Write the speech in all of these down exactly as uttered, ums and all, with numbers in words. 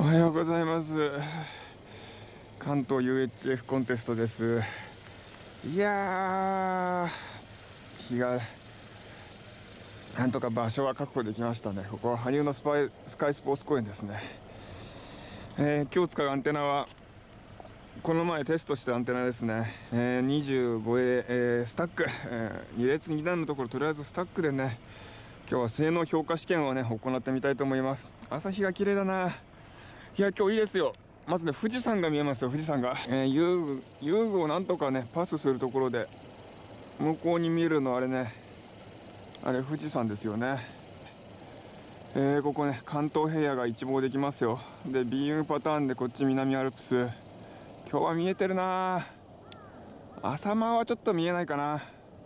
おはようございます。関東 ユーエイチエフ コンテストです。いやー、日がなんとか場所は確保できましたね。ここは羽生のスパイスカイスポーツ公園ですね。えー、今日使うアンテナはこの前テストしたアンテナですね。えー、にじゅうごエー、えー、スタック、えー、に列に段のところとりあえずスタックでね、今日は性能評価試験をね行ってみたいと思います。朝日が綺麗だな。いや今日いいですよ。まずね富士山が見えますよ。富士山が、えー、遊具遊具をなんとかねパスするところで向こうに見えるのあれね、あれ富士山ですよね。えー、ここね関東平野が一望できますよ。で ビームパターンでこっち南アルプス、今日は見えてるな。朝間はちょっと見えないかな。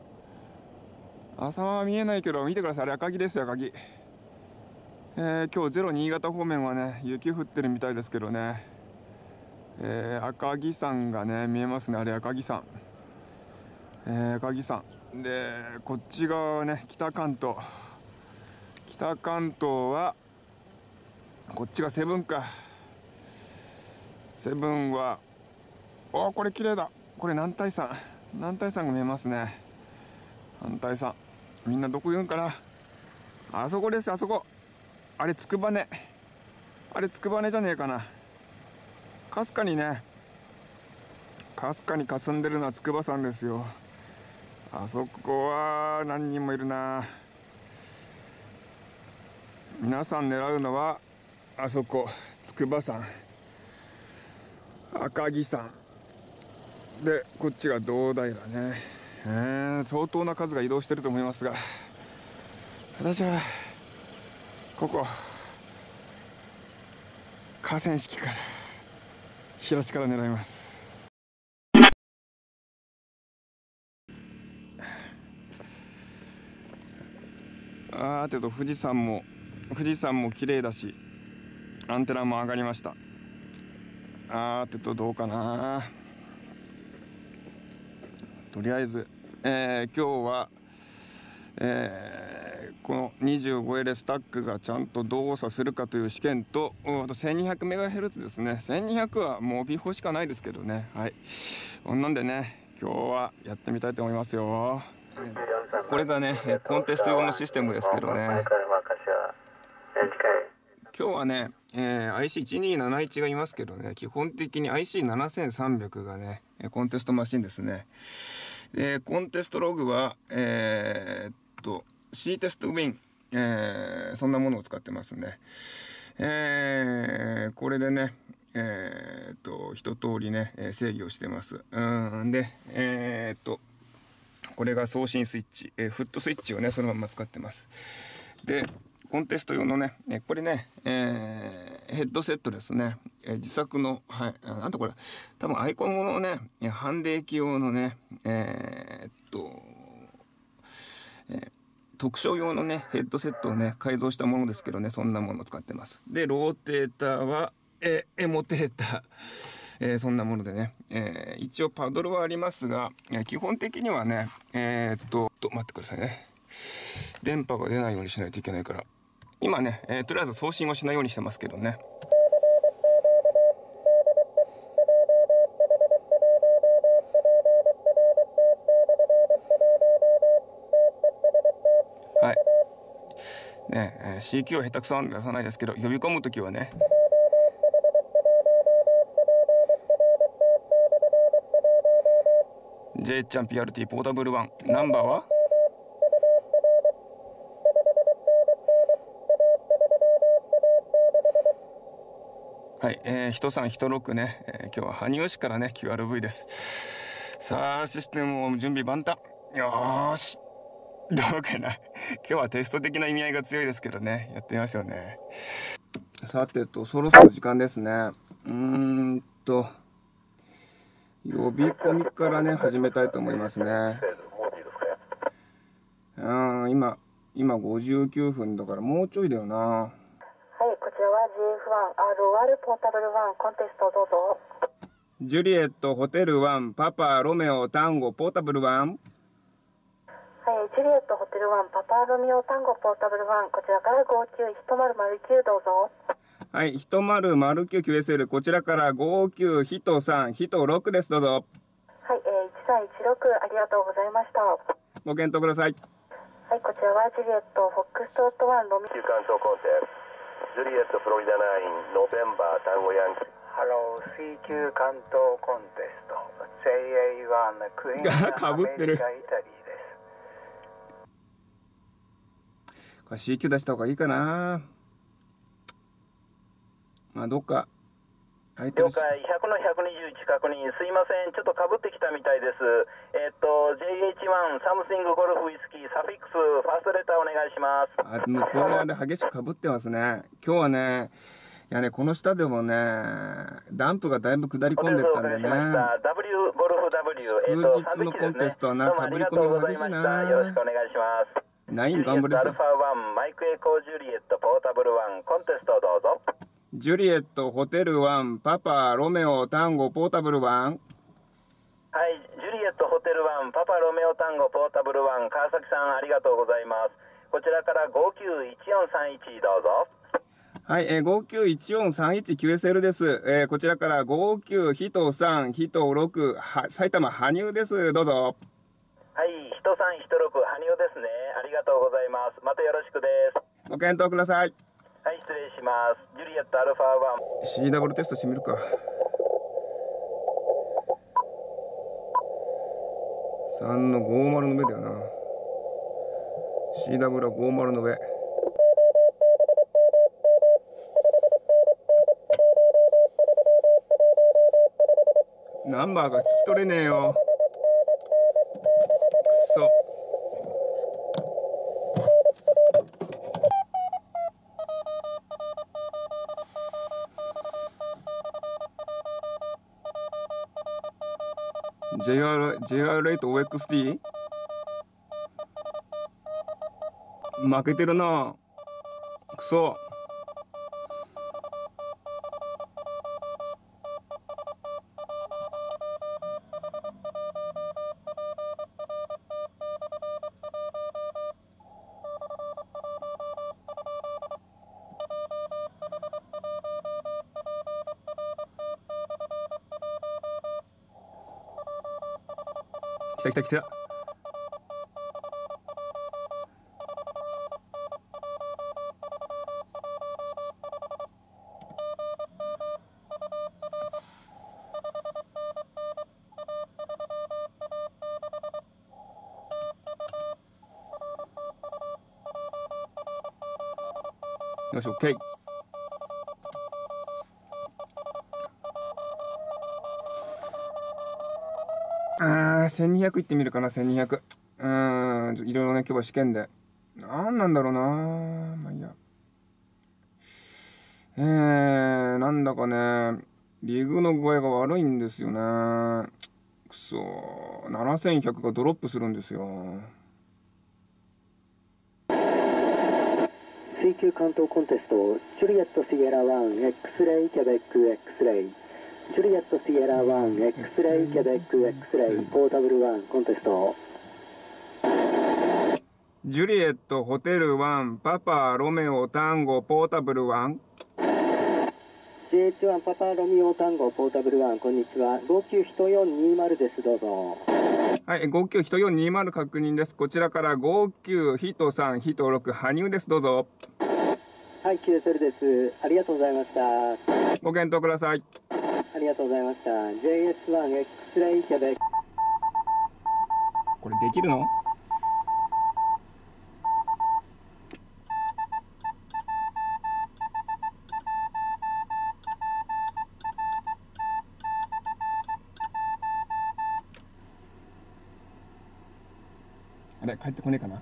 朝間は見えないけど見てください、あれ赤城ですよ、赤城。えー、今日ゼロ新潟方面はね雪降ってるみたいですけどね、えー、赤城山がね見えますね。あれ赤城山、えー、赤城山でこっち側はね北関東。北関東はこっちがセブンか。セブンはおーこれ綺麗だ。これ男体山、男体山が見えますね。男体山、みんなどこ言うんかな。あそこです、あそこ。あれつくばね、あれつくばねじゃねえかな。かすかにね、かすかに霞んでるのは筑波山ですよ。あそこは何人もいるな。皆さん狙うのはあそこ筑波山、赤城山で、こっちが堂平ね。えー、相当な数が移動してると思いますが、私はここ河川敷から東から狙います。あーけど富士山も富士山も綺麗だし、アンテナも上がりました。あーてとどうかな。とりあえず、えー、今日は、えー、この にじゅうごエル スタックがちゃんと動作するかという試験と、あと せんにひゃくメガヘルツ ですね。せんにひゃくはもう微法しかないですけどね。はい、こんなんでね今日はやってみたいと思いますよ。これがねコンテスト用のシステムですけどね、今日はね、えー、アイシーいちにーなないち がいますけどね、基本的に アイシーななせんさんびゃく がねコンテストマシンですね。でコンテストログはえー、っと C テストウィン、えー、そんなものを使ってますね。えー、これでねえー、っと一通りね制御をしてます。うんでえー、っとこれが送信スイッチ、えー、フットスイッチをねそのまま使ってます。でコンテスト用のねこれね、えー、ヘッドセットですね、えー、自作の、はい、あとこれ多分アイコンのねハンデ駅用のねえー、っと、えー、特徴用のねヘッドセットをね改造したものですけどね、そんなものを使ってます。でローテーターはえー、エモテーター、えー、そんなものでね、えー、一応パドルはありますが、えー、基本的にはねえー、っと待ってくださいね、電波が出ないようにしないといけないから今ね、えー、とりあえず送信をしないようにしてますけどね。はいねえー、シーキュー は下手くそなんで出さないですけど、呼び込むときはねJ ちゃん ピーアールティー ポータブルワン、ナンバーははい、えー、人さん人ろくね、えー、今日は羽生市からね キューアールブイ です。さあシステムも準備万端。よーし、どうかな。今日はテスト的な意味合いが強いですけどね、やってみましょうね。さてとそろそろ時間ですね。うーんと呼び込みからね始めたいと思いますね。うん今今ごじゅうきゅうふんだからもうちょいだよな。はい、 こちらは ジェイエフワンアールオーアール ポータブルワンコンテストどうぞ。 ジュリエットホテルワンパパロメオタンゴポータブルワン。 はい、ジュリエットホテルワンパパロミオタンゴポータブルワン、こちらからごきゅういちまるまるきゅうどうぞ。 はい、ひとまるまるきゅうキューエスエル、こちらからごきゅうヒトさん、ヒトろくです。どうぞ。 はい、えー、いちさんいちろくありがとうございました。 ご検討ください。 はい、こちらはジュリエット、フォックストロットワン、ロミ。 関東コンテスト、ジュリエット、フロリダナイン、ノベンバー、タンゴヤンキー。 ハロー、シーキュー 関東コンテスト、ジェイエーワン、クイーンかぶってる。 アメリカ、イタリーです。 これ シーキュー 出した方がいいかな。まあどっか了解、ひゃくのひゃくにじゅういち確認、すいません、ちょっとかぶってきたみたいです。えっと、ジェイエイチワン、サムシングゴルフウイスキー、サフィックス、ファーストレターお願いします。 あ、向こう側で激しくかぶってますね。今日はね、いやね、この下でもね、ダンプがだいぶ下り込んでったんでね。 W ゴルフ W、えっと、 祝日のコンテストはな、かぶり込みが激しいな。 よろしくお願いします。 ナイン頑張りですよ。 アルファワン、マイクエコージュリエット、ポータブルワン、コンテストどうぞ。 ジュリエット、ホテルワン、パパ、ロメオ、タンゴ、ポータブルワン。 はい、ジュリエット、ホテルワン、パパ、ロメオ、タンゴ、ポータブルワン、川崎さんありがとうございます。こちらからごきゅういちよんさんいちどうぞ。 はい、えー、ごきゅういちよんさんいちキューエスエル です。えー、こちらからごきゅうヒトさん、ヒトろく、は、埼玉、羽生です。どうぞ。 はい、ヒトさん、ヒトろく、羽生ですね。ありがとうございます。またよろしくです。 ご検討ください。 はい、失礼します。ジュリエット、アルファワン。 シーダブル テストしてみるか。さんのごじゅうの上だよな。シーダブル はごじゅうの上。ナンバーが聞き取れねえよ。くそ。ジェイアール、ジェイアールエイトオーエックスティー？ 負けてるな。くそ。来た来た来た。よし、オッケー。あー、せんにひゃくいってみるかな、せんにひゃく。うーん、いろいろね、今日は試験で。なんなんだろうな。まあいいや。えー、なんだかね、リグの具合が悪いんですよね。くそー、ななせんひゃくがドロップするんですよ。 シーキュー 関東コンテスト、ジュリエットシエラワン、X レイ、ケベック、X レイ。ジュリエットシエラワン、X レイ、ケベック、X レイ、ポータブルワン、コンテスト。 ジュリエット、ホテルワン、パパ、ロメオ、タンゴ、ポータブルワン。 ジェイエイチワン、パパ、ロミオ、タンゴ、ポータブルワン、こんにちは。ごきゅういちよんにまるです、どうぞ。 はい、ごきゅういちよんにまる確認です。こちらからごきゅうヒトさん、ヒトろく、羽生です。どうぞ。 はい、キューエスエル です。ありがとうございました。 ご検討ください。 ありがとうございました。ジェイエスワン、X レイ、ケベック。 これできるの？あれ、帰ってこねえかな。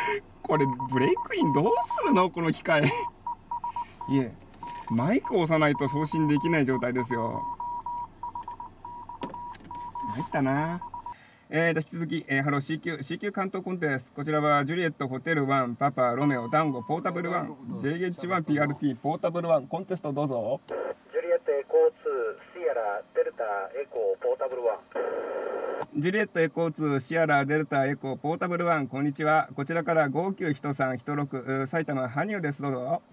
これブレイクインどうするのこの機械。いえ、マイクを押さないと送信できない状態ですよ。参ったな。えーと、引き続き、えー、ハロー シーキュー、シーキュー 関東コンテスト。こちらはジュリエット、ホテルワン、パパ、ロメオ、ダンゴ、ポータブルワン、ジェイエイチワン、ピーアールティー、ポータブルワン、コンテストどうぞ。 ジュリエットエコーツー、シアラ、デルタ、エコー、ポータブルワン。 ジュリエットエコーツー、シアラ、デルタ、エコー、ポータブルワン、こんにちは。こちらからごきゅういちさんいちろく、埼玉、羽生です。どうぞ。 はい、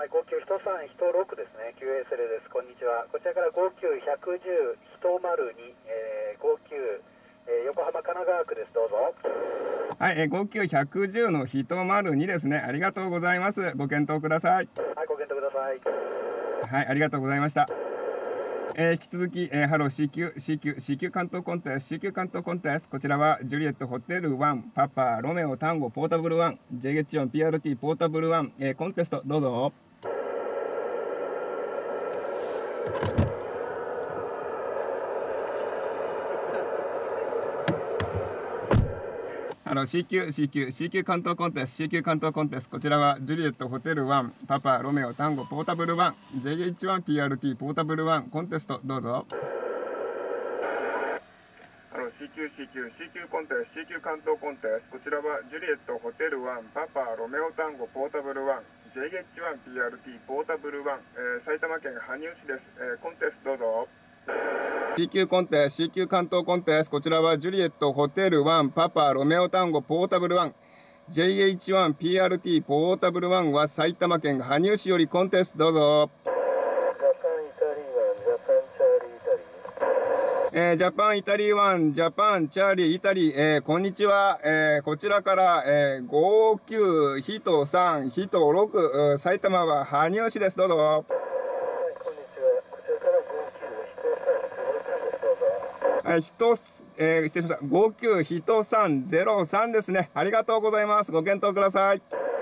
ごきゅういちさんいちろくですね。キューエーエスエル です。こんにちは。こちらからごきゅういちいちゼロ いちまるに、えー、ごきゅう、えー、横浜神奈川区です。どうぞ。 はい、えー、ごきゅういちいちゼロのいちまるにですね。ありがとうございます。ご検討ください。 はい、ご検討ください。 はい、ありがとうございました。えー、引き続き、えー、ハロー シーキュー、シーキュー、シーキュー 関東コンテスト、シーキュー 関東コンテスト。こちらはジュリエットホテルワン、パパ、ロメオ、タンゴ、ポータブルワン、ジェイエイチワン、ピーアールティー、ポータブルワン、えー、コンテストどうぞ。あの シーキュー、シーキュー、シーキュー 関東コンテスト、シーキュー 関東コンテスト。こちらはジュリエットホテルワン、パパ、ロメオ、タンゴ、ポータブルワン、ジェイエイチワン、ピーアールティー、ポータブルワン、コンテストどうぞ。あの シーキュー、シーキュー、シーキュー コンテスト、シーキュー 関東コンテスト。こちらはジュリエットホテルワン、パパ、ロメオ、タンゴ、ポータブルワン、ジェイエイチワン、ピーアールティー、ポータブルワン、えー、埼玉県羽生市です。えー、コンテストどうぞ。シーキュー コンテスト、シーキュー 関東コンテスト。こちらはジュリエットホテルワン、パパ、ロメオ、タンゴ、ポータブルワン、ジェイエイチワン、ピーアールティー、ポータブルワンは埼玉県羽生市よりコンテストどうぞ。えー、ジャパンイタリーワン、ジャパンチャーリーイタリー、えー、こんにちは。えー、こちらから、えー、ごきゅういちさんいちろく、埼玉は羽生市です。どうぞ。はい、こんにちは。こちらからごきゅういちさんいちろくです。どうぞ。はい、ひと、えー、失礼しました。ごきゅういちさんゼロさんですね。ありがとうございます。ご検討ください。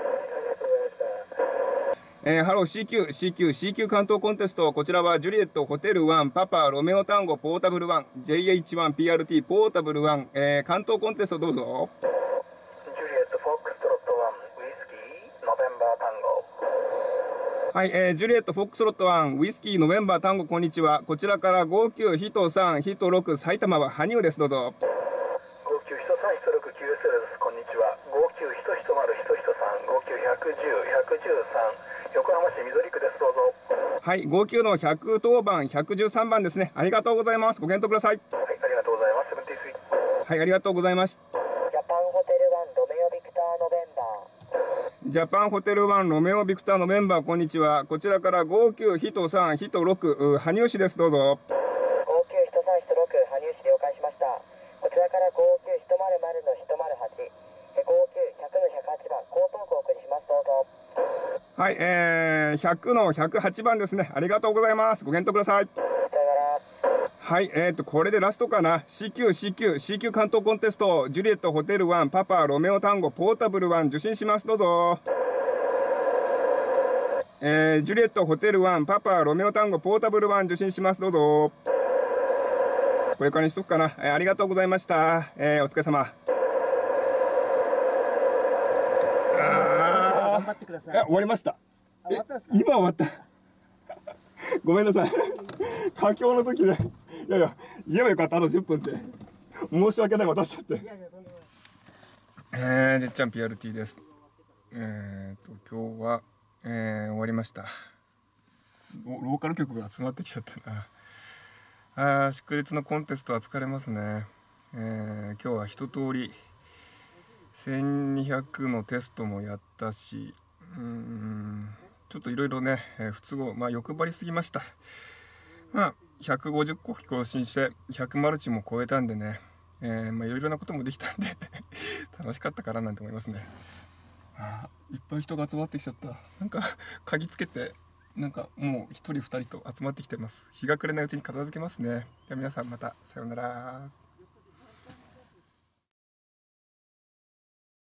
えー、ハロー シーキュー、シーキュー、シーキュー 関東コンテスト。こちらはジュリエットホテルワン、パパ、ロメオタンゴ、ポータブルワン、ジェイエイチワン、ピーアールティー、ポータブルワン、えー、関東コンテストどうぞ。 ジュリエットフォックストロットワン、ウイスキー、ノベンバータンゴ。はい、えー、ジュリエットフォックスロットワン、ウイスキー、ノベンバータンゴ、こんにちは。こちらからごきゅういちさんいちろく、埼玉は羽生です。どうぞ。 ごきゅういちさんいちろく、キューエスエル です。こんにちは。ごきゅういちいちまるいちいちさん、ごきゅういちいちゼロ、いちいちさん、横浜市緑区です。どうぞ。 はい、ごきゅうのひゃくとおばん、ひゃくじゅうさんばんですね。ありがとうございます。ご検討ください。 はい、ありがとうございます。 はい、ありがとうございます。 ジャパンホテルワン、ロメオビクターノベンバー。 ジャパンホテルワン、ロメオビクターのメンバー、こんにちは。こちらからごきゅういちさんいちろく、羽生市です。どうぞ。 ごきゅういちさんいちろく、羽生市了解しました。こちらからごきゅういちまるまるのいちまるはち、ごきゅういちゼロのひゃくはちばん、江東区お送りします。どうぞ。 はい、えー、ひゃくのひゃくはちばんですね。ありがとうございます。ご検討ください。 さよなら。 はい、えーと、これでラストかな。シーキュー、シーキュー、シーキュー 関東コンテスト、ジュリエットホテルワン、パパ、ロメオタンゴ、ポータブルワン、受信します。どうぞ。えー、ジュリエットホテルワン、パパ、ロメオタンゴ、ポータブルワン、受信します。どうぞ。これからにしとくかな。えー、ありがとうございました。えー、お疲れ様。 頑張ってください。 終わりました。 終わったんですか？ 今終わった。ごめんなさい。佳境の時で、いやいや、言えばよかった、あとじゅっぷんって。申し訳ない、渡しちゃって。 いやいや、とんでもない。 えー、じっちゃん ピーアールティー です。えーと、今日は、えー、終わりました。ロローカル局が集まってきちゃったな。あー、祝日のコンテストは疲れますね。えー、今日は一通りせんにひゃくのテストもやったし、うーん、ちょっといろいろね、えー、不都合、まあ欲張りすぎました。まあ、ひゃくごじゅっこ更新してひゃくマルチも超えたんでね、えー、まあいろいろなこともできたんで楽しかったかななんて思いますね。あー、いっぱい人が集まってきちゃった。なんか鍵つけて、なんかもうひとりふたりと集まってきてます。日が暮れないうちに片付けますね。では皆さんまたさようなら。